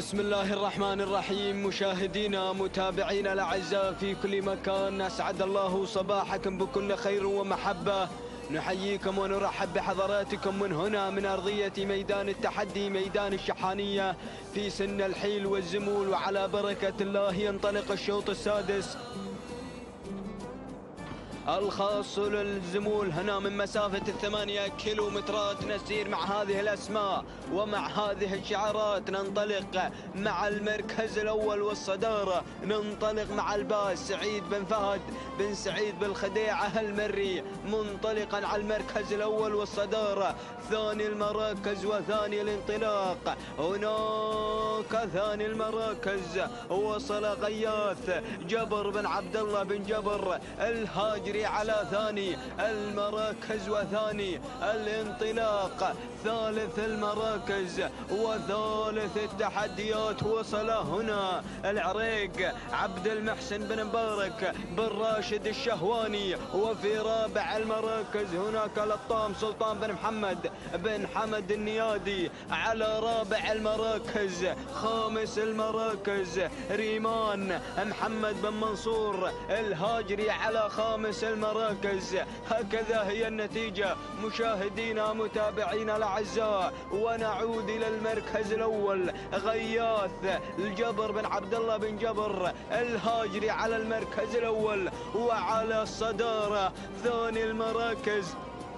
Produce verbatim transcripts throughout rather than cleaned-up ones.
بسم الله الرحمن الرحيم. مشاهدينا متابعينا الأعزاء في كل مكان، أسعد الله صباحكم بكل خير ومحبة. نحييكم ونرحب بحضراتكم من هنا من أرضية ميدان التحدي، ميدان الشحانية في سن الحيل والزمول، وعلى بركة الله ينطلق الشوط السادس الخاص للزمول هنا من مسافة الثمانية كيلومترات. نسير مع هذه الأسماء ومع هذه الشعارات، ننطلق مع المركز الأول والصدارة، ننطلق مع الباس سعيد بن فهد بن سعيد بالخديعة المري، منطلقا على المركز الأول والصدارة. ثاني المراكز وثاني الانطلاق، هناك ثاني المراكز وصل غياث جبر بن عبد الله بن جبر الهاجري على ثاني المراكز وثاني الانطلاق. ثالث المراكز وثالث التحديات وصل هنا العريق عبد المحسن بن مبارك بن راشد الشهواني. وفي رابع المراكز هناك لطام سلطان بن محمد بن حمد النيادي على رابع المراكز. خامس المراكز ريمان محمد بن منصور الهاجري على خامس المراكز. هكذا هي النتيجة مشاهدينا متابعينا الأعزاء. ونعود إلى المركز الأول، غياث الجبر بن عبد الله بن جبر الهاجري على المركز الأول وعلى الصدارة. ثاني المراكز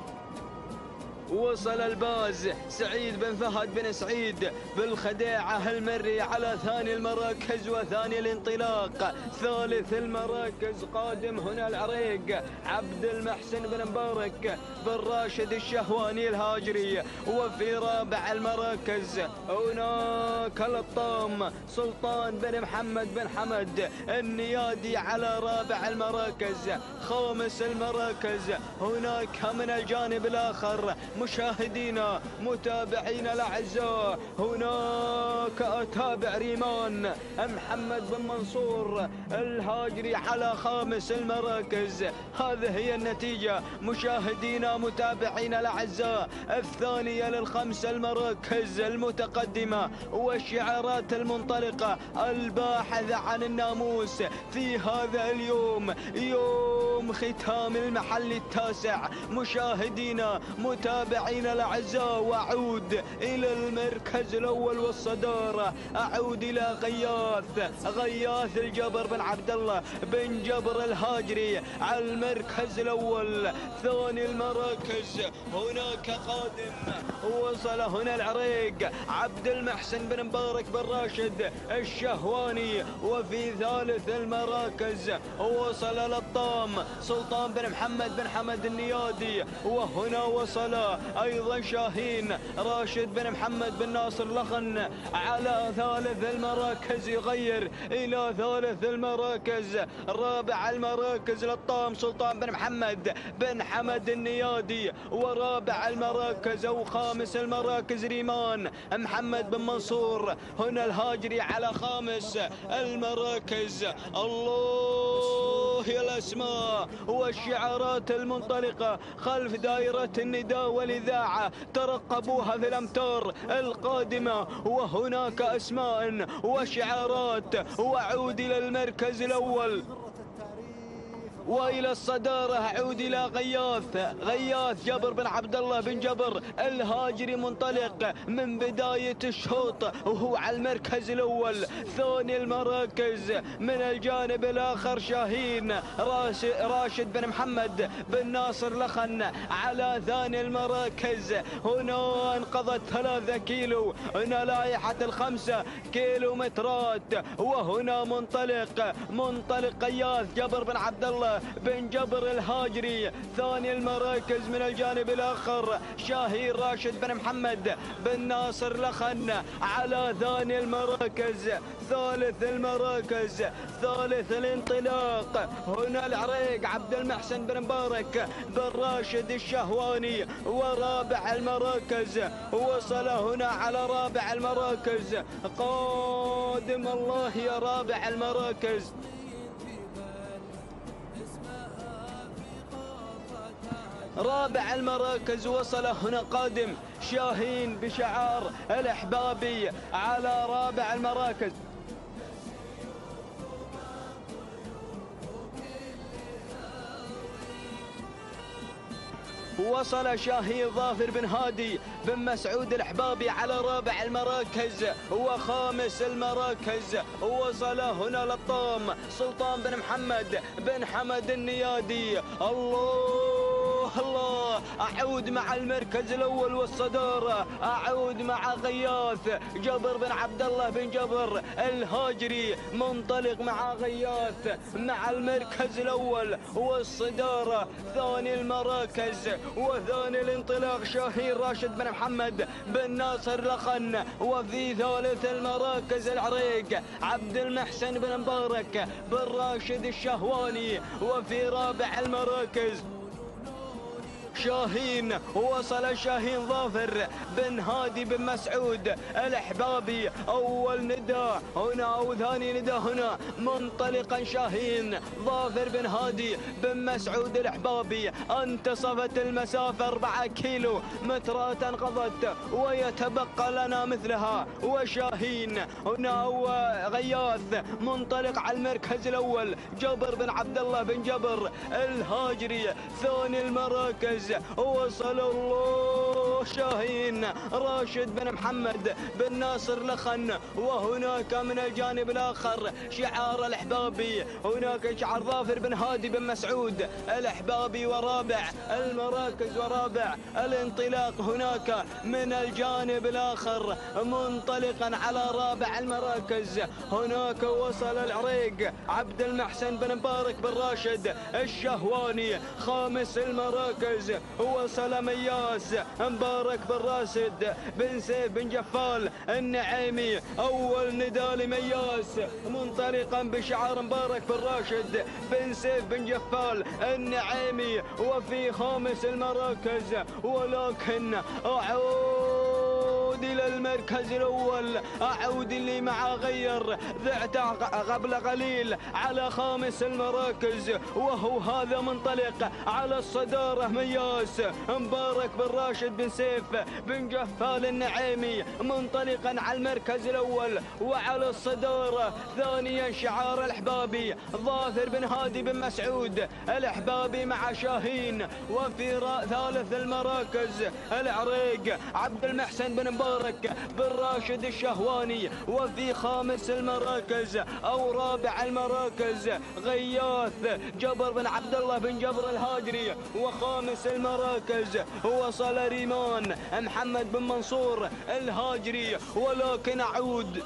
وصل الباز سعيد بن فهد بن سعيد بالخديعة المري على ثاني المراكز وثاني الانطلاق. ثالث المراكز قادم هنا العريق عبد المحسن بن مبارك بن راشد الشهواني الهاجري. وفي رابع المراكز هناك لطام سلطان بن محمد بن حمد النيادي على رابع المراكز. خامس المراكز هناك من الجانب الآخر مشاهدينا متابعينا الأعزاء، هناك أتابع ريمان محمد بن منصور الهاجري على خامس المراكز. هذه هي النتيجة مشاهدينا متابعينا الأعزاء. الثانية للخمس المراكز المتقدمة والشعارات المنطلقة الباحثة عن الناموس في هذا اليوم، يوم ختام المحل التاسع. مشاهدينا متابعينا الأعزاء، وأعود إلى المركز الأول والصدارة، أعود إلى غياث غياث الجبر بن عبد الله بن جبر الهاجري على المركز الأول. ثاني المراكز هناك قادم وصل هنا العريق عبد المحسن بن مبارك بن راشد الشهواني. وفي ثالث المراكز وصل لطام سلطان بن محمد بن حمد النيادي. وهنا وصل أيضا شاهين راشد بن محمد بن ناصر لخن على ثالث المراكز، يغير إلى ثالث المراكز. رابع المراكز لطام سلطان بن محمد بن حمد النيادي. ورابع المراكز أو خامس المراكز ريمان محمد بن منصور هنا الهاجري على خامس المراكز. الله يا الأسماء والشعارات المنطلقة خلف دائرة النداء والإذاعة، ترقبوها في الأمتار القادمة. وهناك أسماء وشعارات. وأعود إلى المركز الأول وإلى الصدارة، أعود إلى غياث غياث جبر بن عبد الله بن جبر الهاجري، منطلق من بداية الشوط وهو على المركز الأول. ثاني المراكز من الجانب الآخر شاهين راشد بن محمد بن ناصر لخن على ثاني المراكز. هنا انقضت ثلاثة كيلو، هنا لائحة الخمسة كيلومترات. وهنا منطلق منطلق غياث جبر بن عبد الله بن جبر الهاجري. ثاني المراكز من الجانب الآخر شاهين راشد بن محمد بن ناصر لخن على ثاني المراكز. ثالث المراكز ثالث الانطلاق هنا العريق عبد المحسن بن مبارك بن راشد الشهواني. ورابع المراكز وصل هنا على رابع المراكز. قادم الله يا رابع المراكز. رابع المراكز وصل هنا قادم شاهين بشعار الأحبابي على رابع المراكز. وصل شاهين ظافر بن هادي بن مسعود الأحبابي على رابع المراكز وخامس المراكز. وصل هنا لطام سلطان بن محمد بن حمد النيادي. الله الله، أعود مع المركز الأول والصدارة، أعود مع غياث جبر بن عبد الله بن جبر الهاجري، منطلق مع غياث مع المركز الأول والصدارة. ثاني المراكز وثاني الانطلاق شاهين راشد بن محمد بن ناصر لخن. وفي ثالث المراكز العريق عبد المحسن بن مبارك بن راشد الشهواني. وفي رابع المراكز شاهين وصل شاهين ظافر بن هادي بن مسعود الأحبابي. أول نداء هنا أو ثاني نداء هنا، منطلقا شاهين ظافر بن هادي بن مسعود الأحبابي. انتصفت المسافة أربعة كيلو مترات انقضت ويتبقى لنا مثلها. وشاهين هنا وغياث منطلق على المركز الأول جبر بن عبد الله بن جبر الهاجري. ثاني المراكز وصل الله شاهين راشد بن محمد بن ناصر لخن. وهناك من الجانب الآخر شعار الأحبابي، هناك شعار ظافر بن هادي بن مسعود الأحبابي. ورابع المراكز ورابع الانطلاق هناك من الجانب الآخر منطلقا على رابع المراكز. هناك وصل العريق عبد المحسن بن مبارك بن راشد الشهواني. خامس المراكز وصل مياس مبارك بن راشد بن سيف بن جفال النعيمي. أول نداء لمياس منطلقا بشعار مبارك بن راشد بن سيف بن جفال النعيمي. وفي خامس المراكز ولكن أعود إلى المركز الأول، أعود اللي مع غير ذعت قبل قليل على خامس المراكز، وهو هذا منطلق على الصدارة مياس مبارك بن راشد بن سيف بن جفال النعيمي، منطلقا على المركز الأول وعلى الصدارة. ثانيا شعار الأحبابي ظافر بن هادي بن مسعود الأحبابي مع شاهين. وفي ثالث المراكز العريق عبد المحسن بن مبارك بن راشد الشهواني. وفي خامس المراكز أو رابع المراكز غياث جبر بن عبد الله بن جبر الهاجري. وخامس المراكز وصل ريمان محمد بن منصور الهاجري. ولكن أعود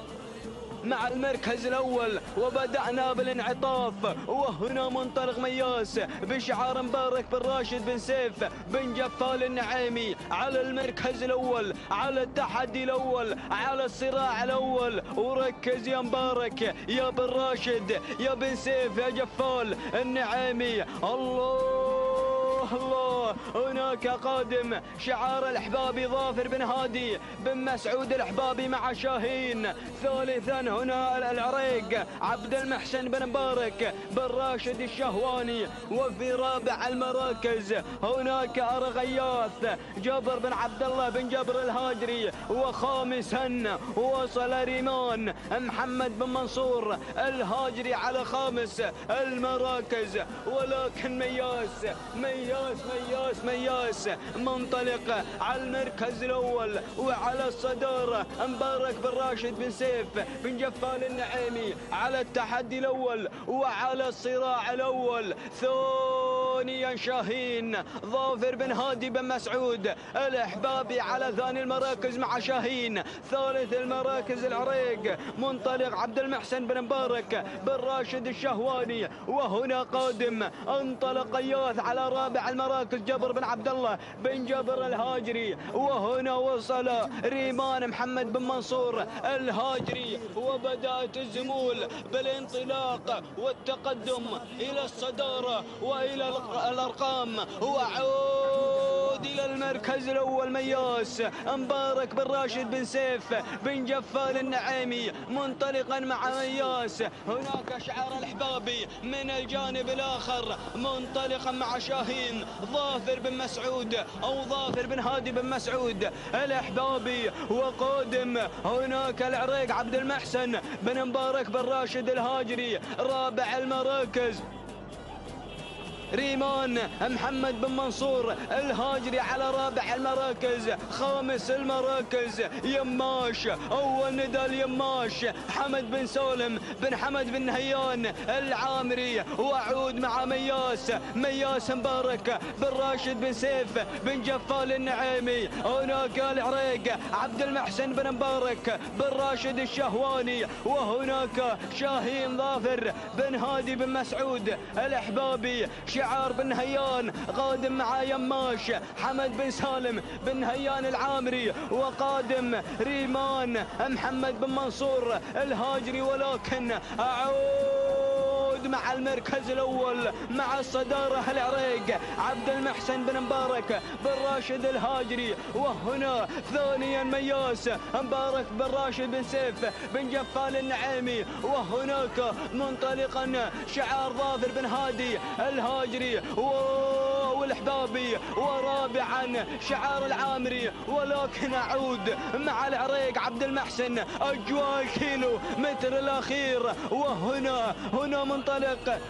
مع المركز الأول وبدأنا بالانعطاف، وهنا منطلق مياس بشعار مبارك بن راشد بن سيف بن جفال النعيمي على المركز الأول، على التحدي الأول، على الصراع الأول. وركز يا مبارك يا بن راشد يا بن سيف يا جفال النعيمي. الله الله، هناك قادم شعار الأحبابي ظافر بن هادي بن مسعود الأحبابي مع شاهين. ثالثا هنا العريق عبد المحسن بن مبارك بن راشد الشهواني. وفي رابع المراكز هناك أرغياث جبر بن عبد الله بن جبر الهاجري. وخامسا وصل ريمان محمد بن منصور الهاجري على خامس المراكز. ولكن مياس مياس مياس مياس منطلق على المركز الأول وعلى الصدارة مبارك بن راشد بن سيف بن جفال النعيمي على التحدي الأول وعلى الصراع الأول. ثانيا شاهين ظافر بن هادي بن مسعود الأحبابي على ثاني المراكز مع شاهين. ثالث المراكز العريق منطلق عبد المحسن بن مبارك بن راشد الشهواني. وهنا قادم انطلق غياث على رابع المراكز جبر بن عبد الله بن جبر الهاجري. وهنا وصل ريمان محمد بن منصور الهاجري. وبدأت الزمول بالانطلاق والتقدم إلى الصدارة وإلى الأرقام. وعود يعود إلى المركز الأول مياس مبارك بن راشد بن سيف بن جفال النعيمي منطلقا مع مياس. هناك شعار الأحبابي من الجانب الآخر منطلقا مع شاهين ظافر بن مسعود أو ظافر بن هادي بن مسعود الأحبابي. وقادم هناك العريق عبد المحسن بن مبارك بن راشد الهاجري رابع المراكز. ريمان محمد بن منصور الهاجري على رابع المراكز. خامس المراكز يماش أول ندى اليماش حمد بن سالم بن حمد بن هيان العامري. وأعود مع مياس مياس مبارك بن راشد بن سيف بن جفال النعيمي. هناك العريق عبد المحسن بن مبارك بن راشد الشهواني. وهناك شاهين ظافر بن هادي بن مسعود الأحبابي. شعار بن هيان قادم مع يماش حمد بن سالم بن هيان العامري. وقادم ريمان محمد بن منصور الهاجري. ولكن أعود مع المركز الأول مع الصدارة العريق عبد المحسن بن مبارك بن راشد الهاجري. وهنا ثانيا مياس مبارك بن راشد بن سيف بن جفال النعيمي. وهناك منطلقا شعار ظافر بن هادي الهاجري والأحبابي. ورابعا شعار العامري. ولكن أعود مع العريق عبد المحسن أجواء كيلو متر الأخير. وهنا هنا منطلق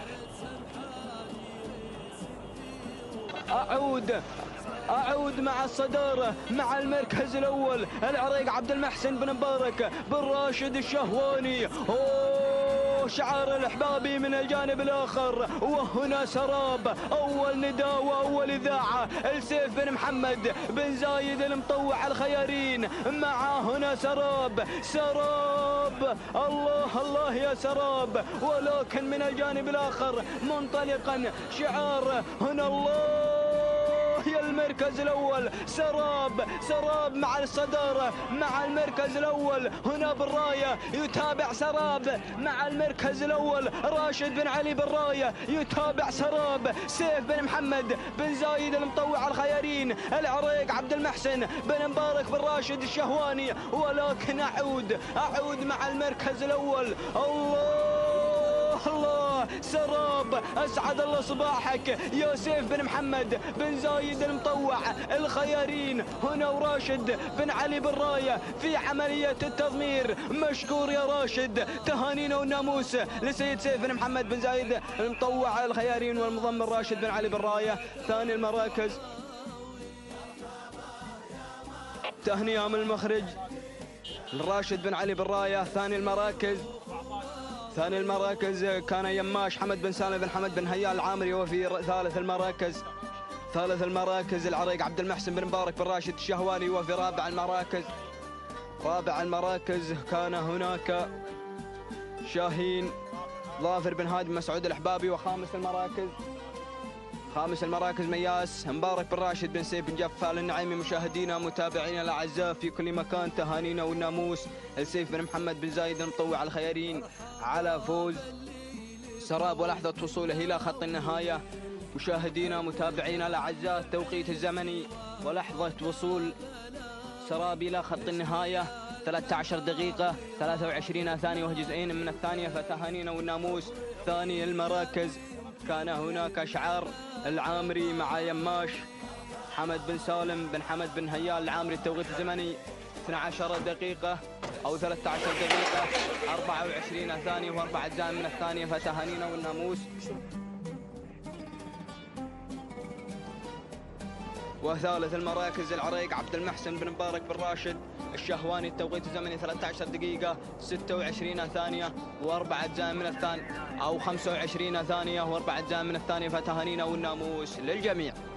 أعود أعود مع الصدارة مع المركز الأول العريق عبد المحسن بن مبارك بن راشد الشهواني. أوه شعار الأحبابي من الجانب الآخر. وهنا سراب أول نداء وأول إذاعة السيف بن محمد بن زايد المطوع الخيارين مع هنا سراب سراب الله الله يا سراب. ولكن من الجانب الآخر منطلقا شعار هنا الله يا المركز الأول سراب سراب مع الصدارة مع المركز الأول. هنا بالراية يتابع سراب مع المركز الأول. راشد بن علي بالراية يتابع سراب. سيف بن محمد بن زايد المطوع الخيارين العريق عبد المحسن بن مبارك بن راشد الشهواني. ولكن أعود أعود مع المركز الأول الله الله سراب أسعد الله صباحك يا سيف بن محمد بن زايد المطوع الخيارين. هنا وراشد بن علي بن راية في عملية التضمير. مشكور يا راشد. تهانينا والناموس لسيد سيف بن محمد بن زايد المطوع الخيارين والمضمر راشد بن علي بن راية. ثاني المراكز تهنئة من المخرج لراشد بن علي بن راية. ثاني المراكز ثاني المراكز كان يماش حمد بن سالم بن حمد بن هيان العامري. وفي ثالث المراكز ثالث المراكز العريق عبد المحسن بن مبارك بن راشد الشهواني. وفي رابع المراكز رابع المراكز كان هناك شاهين ظافر بن هادي مسعود الأحبابي. وخامس المراكز خامس المراكز مياس مبارك بن راشد بن سيف بن جفال النعيمي. مشاهدينا متابعينا الأعزاء في كل مكان تهانينا والناموس السيف بن محمد بن زايد المطوع الخيارين على فوز سراب ولحظة وصوله إلى خط النهاية. مشاهدينا متابعينا الأعزاء التوقيت الزمني ولحظة وصول سراب إلى خط النهاية ثلاثة عشر دقيقة ثلاثة وعشرين ثانية وجزئين من الثانية. فتهانينا والناموس. ثاني المراكز كان هناك شعار العامري مع يماش حمد بن سالم بن حمد بن هيان العامري. التوقيت الزمني اثنتي عشرة دقيقة أو ثلاثة عشر دقيقة أربعة وعشرين ثانية وأربع أجزاء من الثانية. فتهانينا والناموس. وثالث المراكز العريق عبد المحسن بن مبارك بن راشد الشهواني. التوقيت الزمني ثلاثة عشر دقيقة ستة وعشرين ثانية وأربع أجزاء من الثانية أو خمسة وعشرين ثانية وأربع أجزاء من الثانية. فتهانينا والناموس للجميع.